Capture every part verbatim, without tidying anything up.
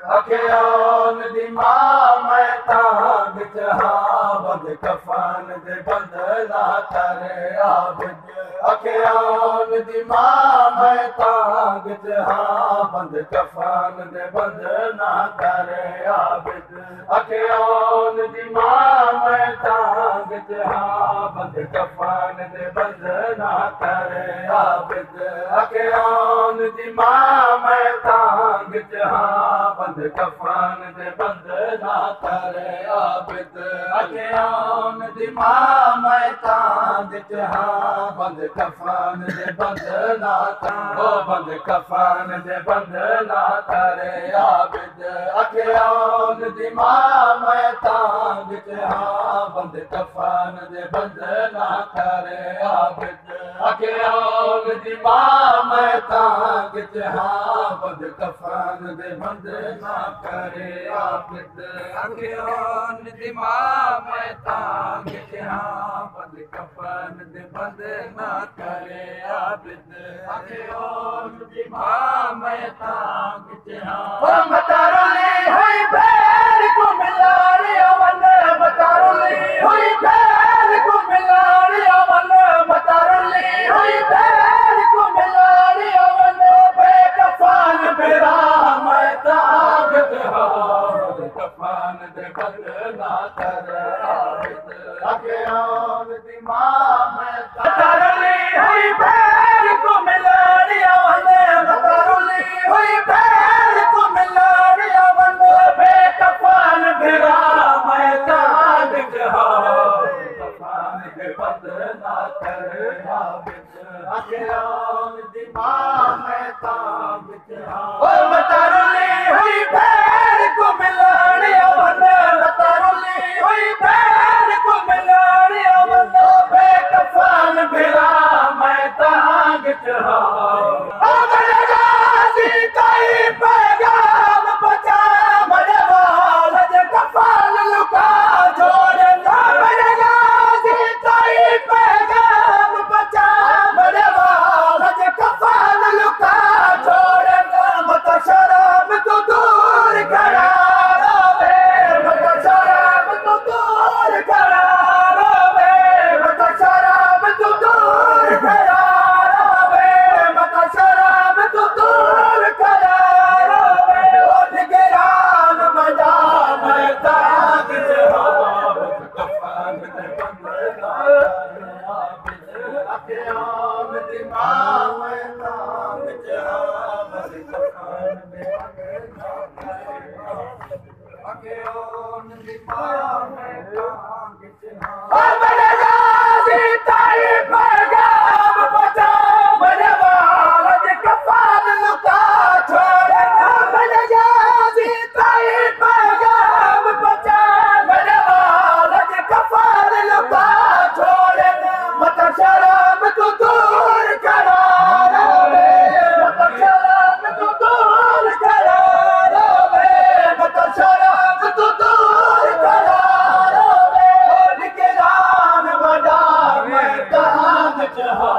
अखियों दी मां मैं तांग जहां बंद कफन दे बंदना करे आबिद अखियों दी मां मैं तांग जहां बंद कफन दे बंदना करे आबिद अखियों दी मां मैं तांग जहां बंद कफन दे बंदना करे आबिद अखियों दी मां मैं तांग जहां बंद कफन दे बंदना करे आबिद अखियों दी मां मैं तांग जहां बंद कफन दे बंदना ओ बंद कफन दे बंदना करे आबिद अखियों दी मां मैं तांग जहां बंद कफन दे बंदना करे आबिद अखियों दी मां मैं तांग जहां बंद कफन दे बंदना करे आबिद अखियों दी मां मैं तांग जहां बंद कफन दे बंदना करे आबिद अखियों दी मां मैं तांग जहां मतारोली हुई बैर को मिलारी अवन मतारोली हुई बैर को मिलारी अवन मतारोली हुई बैर को मिलारी अवन बेकफन मेरा मैं तांग जहां कफन दे बंदना करे आबिद अखियों दी मां मैं मतारोली हुई बैर को मिलारी अवन मतारोली हुई बैर को मिलारी अवन बेकफन मेरा मैं तांग जहां कफन दे बंदना करे आबिद अखियों दी मां मैं तांग जहां ओ मतारोली हुई बैर को मिलारी अवन मतारोली हुई बैर को मिलारी अवन बेकफन मेरा मैं तांग जहां ओ गलगाजी कई पैगाम बचा मरे वाल जे कफन लुका जोड़े गलगाजी कई पैगाम बचा मरे वाल जे कफन लुका जोड़े मत शर्म तो दूर करा रे मत शर्म तो दूर करा रे मत शर्म तो दूर करा रे मत शर्म तो दूर करा रे ओ निगरान मजा मैं तांग जहां कफन दे बंदना करे आबिद अखियों दी मां मैं तांग जहां बंद कफन दे बंदना करे आबिद अखियों दी मां मैं तांग जहां ओ मेरे गाजी ताई पैगाम बचा मेरे वाल जे कफन लुका छोड़े मेरे गाजी ताई पैगाम बचा मेरे वाल जे कफन लुका छोड़े मत शर्म तू दूर करा रे मत शर्म तू दूर करा रे मत शर्म तू दूर करा रे ओ निगरान मजा मैं तांग जहां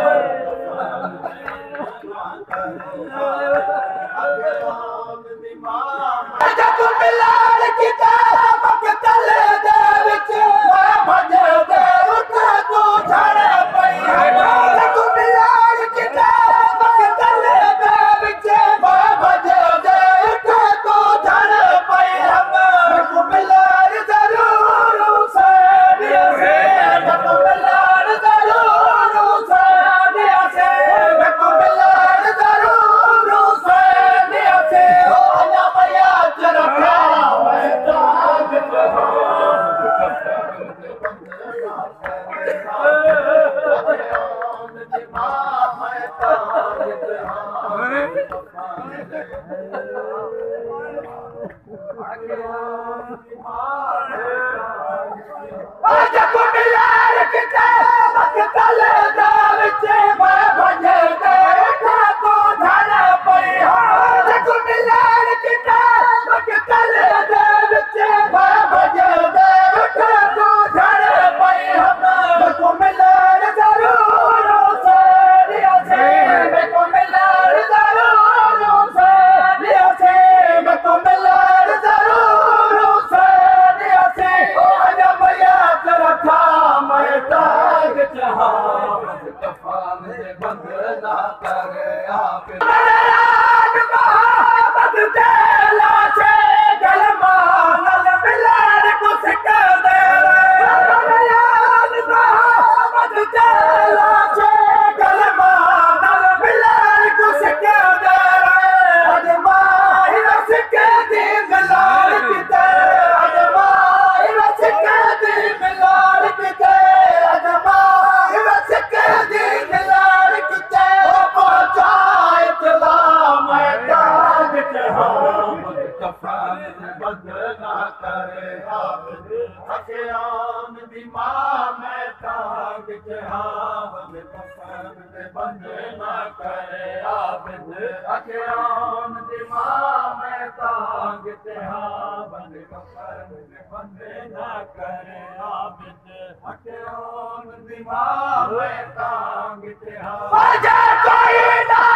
जब मिलार किताब के तले दे विच भज दे उठ तू झड़ पई जब मिलार किताब के तले दे विच भज दे उठ तू झड़ पई हम मिलार जरूर हुसैन से जब मिलार जरूर हुसैन से जब मिलार जरूर हुसैन से हो ना भैया चरखा मैं तांग जब मिलार किताब के तले दे विच भज दे उठ तू झड़ पई जब मिलार किताब के तले दे विच भज दे उठ तू झड़ पई हम मिलार जरूर हुसैन से मिलार जरूर हुसैन से कफन बंद ना करे आबिद अखियान दी मां मैं तांग जहान कफन बंद ना करे आबिद अखियान दी मां मैं तांग जहान कफन बंद ना करे आबिद अखियान दी मां मैं तांग जहान कोई ना